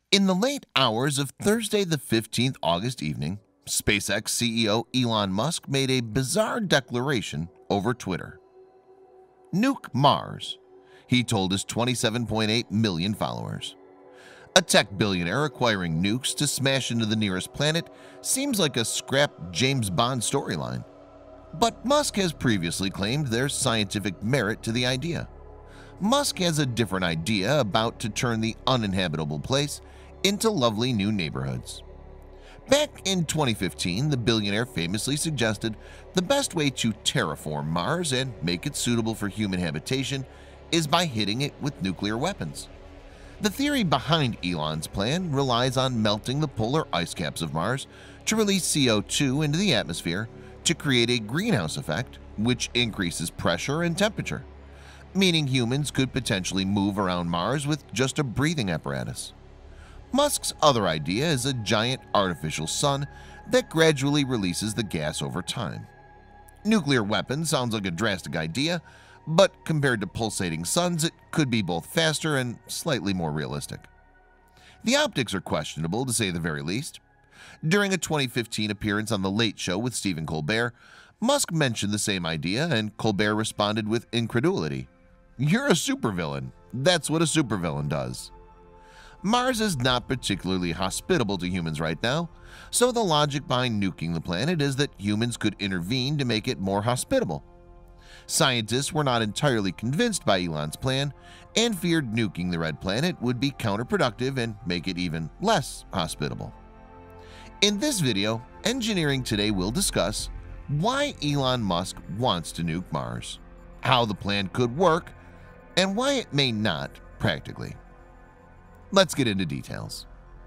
In the late hours of Thursday the 15th August evening, SpaceX CEO Elon Musk made a bizarre declaration over Twitter. Nuke Mars, he told his 27.8 million followers. A tech billionaire acquiring nukes to smash into the nearest planet seems like a scrap James Bond storyline. But Musk has previously claimed there's scientific merit to the idea. Musk has a different idea about to turn the uninhabitable place into lovely new neighborhoods. Back in 2015, the billionaire famously suggested the best way to terraform Mars and make it suitable for human habitation is by hitting it with nuclear weapons. The theory behind Elon's plan relies on melting the polar ice caps of Mars to release CO2 into the atmosphere to create a greenhouse effect, which increases pressure and temperature, meaning humans could potentially move around Mars with just a breathing apparatus. Musk's other idea is a giant artificial sun that gradually releases the gas over time. Nuclear weapons sounds like a drastic idea, but compared to pulsating suns, it could be both faster and slightly more realistic. The optics are questionable, to say the very least. During a 2015 appearance on The Late Show with Stephen Colbert, Musk mentioned the same idea, and Colbert responded with incredulity. "You're a supervillain. That's what a supervillain does." Mars is not particularly hospitable to humans right now, so the logic behind nuking the planet is that humans could intervene to make it more hospitable. Scientists were not entirely convinced by Elon's plan and feared nuking the red planet would be counterproductive and make it even less hospitable. In this video, Engineering Today will discuss why Elon Musk wants to nuke Mars, how the plan could work, and why it may not practically. Let's get into details.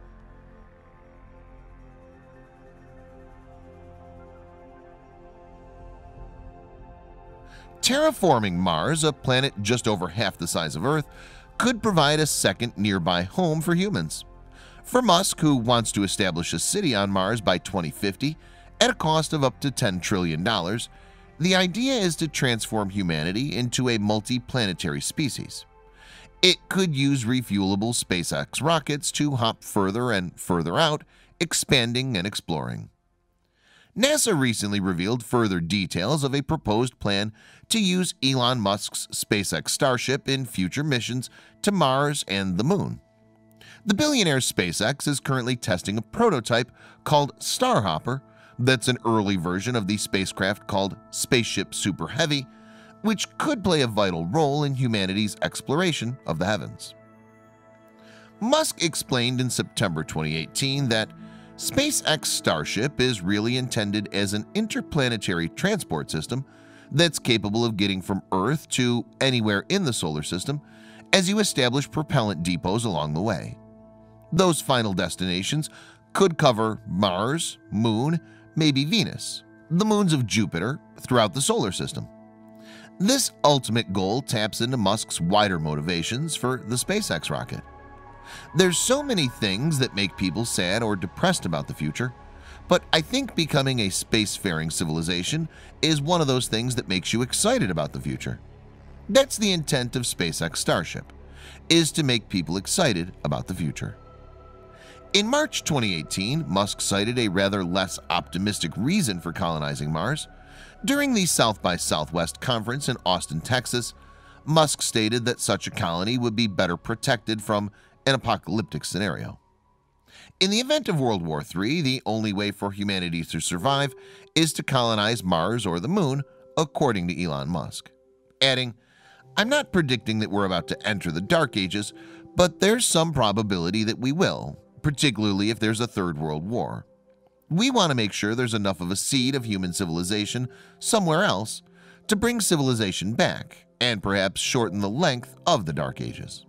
Terraforming Mars, a planet just over half the size of Earth, could provide a second nearby home for humans. For Musk, who wants to establish a city on Mars by 2050 at a cost of up to $10 trillion, the idea is to transform humanity into a multi-planetary species. It could use refuelable SpaceX rockets to hop further and further out, expanding and exploring. NASA recently revealed further details of a proposed plan to use Elon Musk's SpaceX Starship in future missions to Mars and the Moon. The billionaire SpaceX is currently testing a prototype called Starhopper that's an early version of the spacecraft called Spaceship Super Heavy, which could play a vital role in humanity's exploration of the heavens. Musk explained in September 2018 that SpaceX Starship is really intended as an interplanetary transport system that's capable of getting from Earth to anywhere in the solar system as you establish propellant depots along the way. Those final destinations could cover Mars, Moon, maybe Venus, the moons of Jupiter throughout the solar system. This ultimate goal taps into Musk's wider motivations for the SpaceX rocket. There's so many things that make people sad or depressed about the future, but I think becoming a spacefaring civilization is one of those things that makes you excited about the future. That's the intent of SpaceX Starship, is to make people excited about the future. In March 2018, Musk cited a rather less optimistic reason for colonizing Mars. During the South by Southwest conference in Austin, Texas, Musk stated that such a colony would be better protected from an apocalyptic scenario. In the event of World War III, the only way for humanity to survive is to colonize Mars or the Moon, according to Elon Musk, adding, "I'm not predicting that we're about to enter the Dark Ages, but there's some probability that we will, particularly if there's a third world war. We want to make sure there's enough of a seed of human civilization somewhere else to bring civilization back and perhaps shorten the length of the Dark Ages."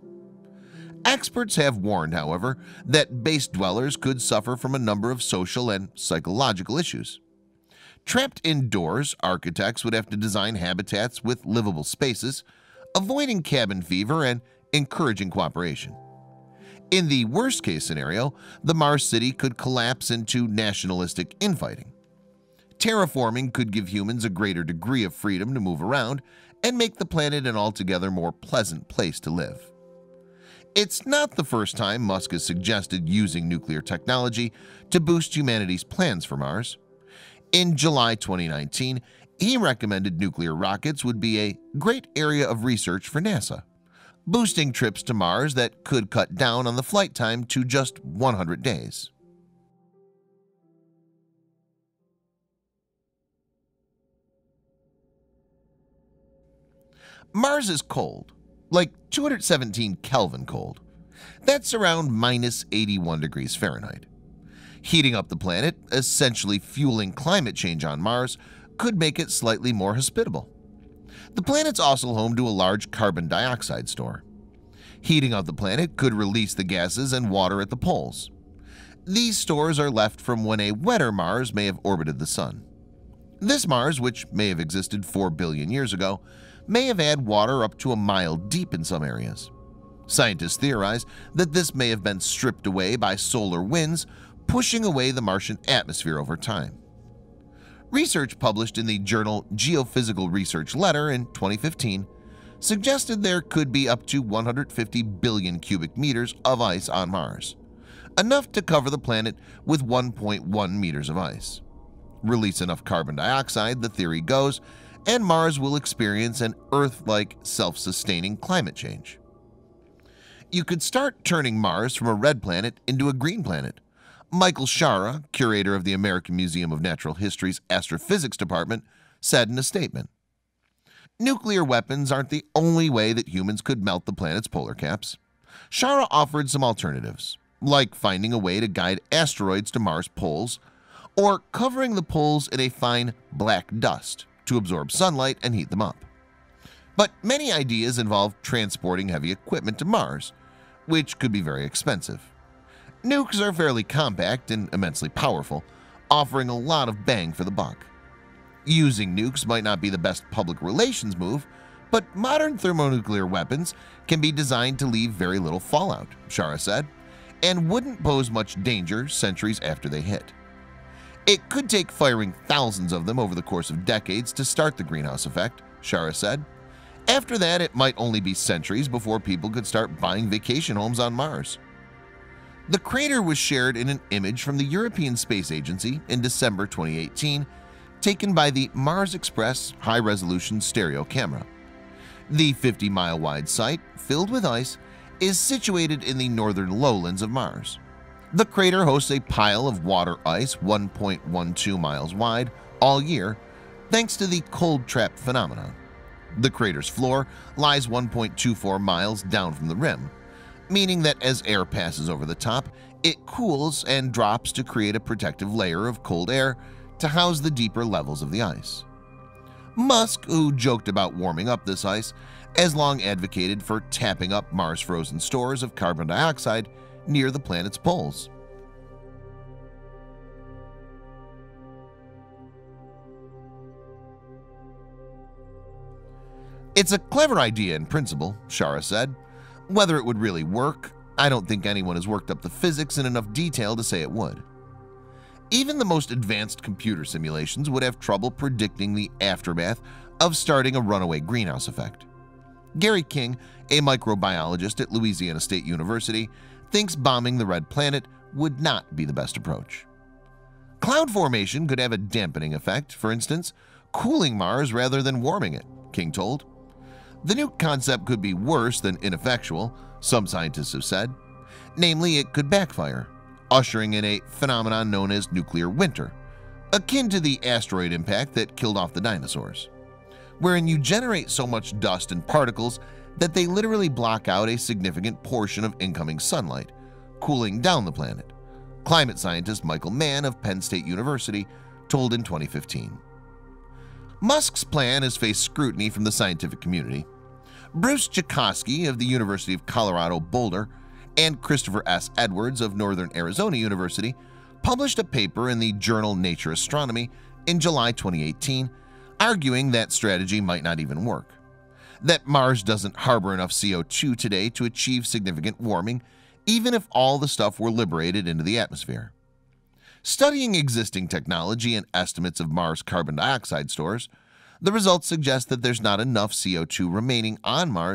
Experts have warned, however, that base dwellers could suffer from a number of social and psychological issues. Trapped indoors, architects would have to design habitats with livable spaces, avoiding cabin fever and encouraging cooperation. In the worst-case scenario, the Mars city could collapse into nationalistic infighting. Terraforming could give humans a greater degree of freedom to move around and make the planet an altogether more pleasant place to live. It's not the first time Musk has suggested using nuclear technology to boost humanity's plans for Mars. In July 2019, he recommended nuclear rockets would be a great area of research for NASA, boosting trips to Mars that could cut down on the flight time to just 100 days. Mars is cold, like 217 Kelvin cold. That's around minus 81 degrees Fahrenheit. Heating up the planet, essentially fueling climate change on Mars, could make it slightly more hospitable. The planet's also home to a large carbon dioxide store. Heating up the planet could release the gases and water at the poles. These stores are left from when a wetter Mars may have orbited the Sun. This Mars, which may have existed 4 billion years ago, may have had water up to a mile deep in some areas. Scientists theorize that this may have been stripped away by solar winds, pushing away the Martian atmosphere over time. Research published in the journal Geophysical Research Letter in 2015 suggested there could be up to 150 billion cubic meters of ice on Mars, enough to cover the planet with 1.1 meters of ice. Release enough carbon dioxide, the theory goes, and Mars will experience an Earth-like self-sustaining climate change. You could start turning Mars from a red planet into a green planet. Michael Shara, curator of the American Museum of Natural History's Astrophysics Department, said in a statement, "Nuclear weapons aren't the only way that humans could melt the planet's polar caps." Shara offered some alternatives, like finding a way to guide asteroids to Mars' poles, or covering the poles in a fine black dust to absorb sunlight and heat them up. But many ideas involve transporting heavy equipment to Mars, which could be very expensive. Nukes are fairly compact and immensely powerful, offering a lot of bang for the buck. Using nukes might not be the best public relations move, but modern thermonuclear weapons can be designed to leave very little fallout, Shara said, and wouldn't pose much danger centuries after they hit. It could take firing thousands of them over the course of decades to start the greenhouse effect, Shara said. After that, it might only be centuries before people could start buying vacation homes on Mars. The crater was shared in an image from the European Space Agency in December 2018, taken by the Mars Express high-resolution stereo camera. The 50-mile-wide site, filled with ice, is situated in the northern lowlands of Mars. The crater hosts a pile of water ice 1.12 miles wide all year, thanks to the cold trap phenomenon. The crater's floor lies 1.24 miles down from the rim, meaning that as air passes over the top, it cools and drops to create a protective layer of cold air to house the deeper levels of the ice. Musk, who joked about warming up this ice, has long advocated for tapping up Mars' frozen stores of carbon dioxide near the planet's poles. It's a clever idea in principle, Shara said. Whether it would really work, I don't think anyone has worked up the physics in enough detail to say it would. Even the most advanced computer simulations would have trouble predicting the aftermath of starting a runaway greenhouse effect. Gary King, a microbiologist at Louisiana State University, thinks bombing the red planet would not be the best approach. Cloud formation could have a dampening effect, for instance, cooling Mars rather than warming it, King told. The nuke concept could be worse than ineffectual, some scientists have said. Namely, it could backfire, ushering in a phenomenon known as nuclear winter, akin to the asteroid impact that killed off the dinosaurs, wherein you generate so much dust and particles that they literally block out a significant portion of incoming sunlight, cooling down the planet, climate scientist Michael Mann of Penn State University told in 2015. Musk's plan has faced scrutiny from the scientific community. Bruce Jakosky of the University of Colorado Boulder and Christopher S. Edwards of Northern Arizona University published a paper in the journal Nature Astronomy in July 2018, arguing that strategy might not even work, that Mars doesn't harbor enough CO2 today to achieve significant warming, even if all the stuff were liberated into the atmosphere. Studying existing technology and estimates of Mars carbon dioxide stores, the results suggest that there's not enough CO2 remaining on Mars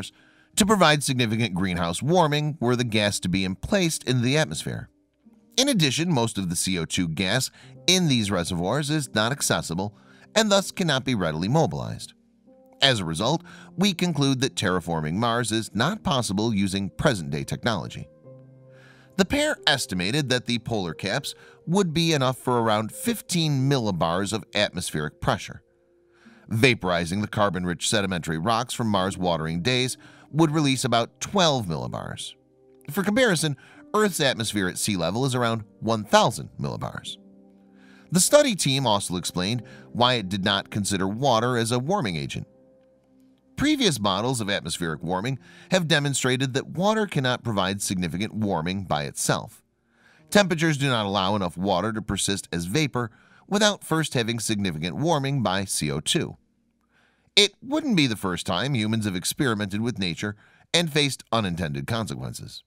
to provide significant greenhouse warming were the gas to be emplaced into the atmosphere. In addition, most of the CO2 gas in these reservoirs is not accessible and thus cannot be readily mobilized. As a result, we conclude that terraforming Mars is not possible using present-day technology. The pair estimated that the polar caps would be enough for around 15 millibars of atmospheric pressure. Vaporizing the carbon-rich sedimentary rocks from Mars' watering days would release about 12 millibars. For comparison, Earth's atmosphere at sea level is around 1,000 millibars. The study team also explained why it did not consider water as a warming agent. Previous models of atmospheric warming have demonstrated that water cannot provide significant warming by itself. Temperatures do not allow enough water to persist as vapor without first having significant warming by CO2. It wouldn't be the first time humans have experimented with nature and faced unintended consequences.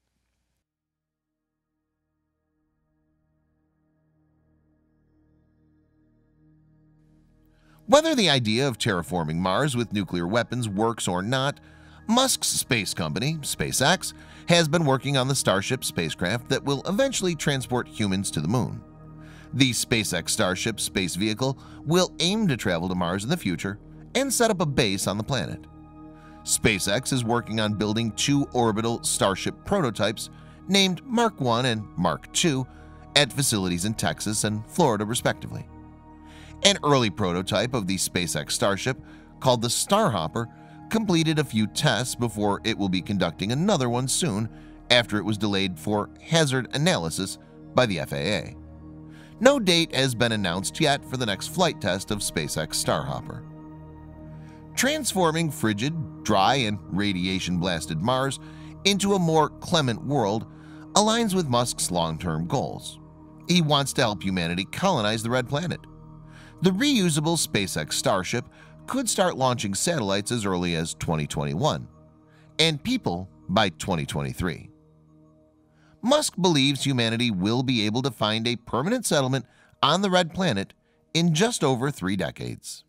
Whether the idea of terraforming Mars with nuclear weapons works or not, Musk's space company, SpaceX, has been working on the Starship spacecraft that will eventually transport humans to the moon. The SpaceX Starship space vehicle will aim to travel to Mars in the future and set up a base on the planet. SpaceX is working on building two orbital Starship prototypes named Mark 1 and Mark 2 at facilities in Texas and Florida respectively. An early prototype of the SpaceX Starship, called the Starhopper, completed a few tests before it will be conducting another one soon after it was delayed for hazard analysis by the FAA. No date has been announced yet for the next flight test of SpaceX Starhopper. Transforming frigid, dry, and radiation-blasted Mars into a more clement world aligns with Musk's long-term goals. He wants to help humanity colonize the Red Planet. The reusable SpaceX Starship could start launching satellites as early as 2021, and people by 2023. Musk believes humanity will be able to find a permanent settlement on the Red Planet in just over 3 decades.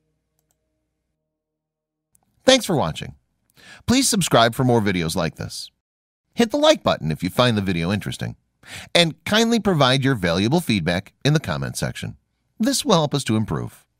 Thanks for watching. Please subscribe for more videos like this. Hit the like button if you find the video interesting, and kindly provide your valuable feedback in the comment section. This will help us to improve.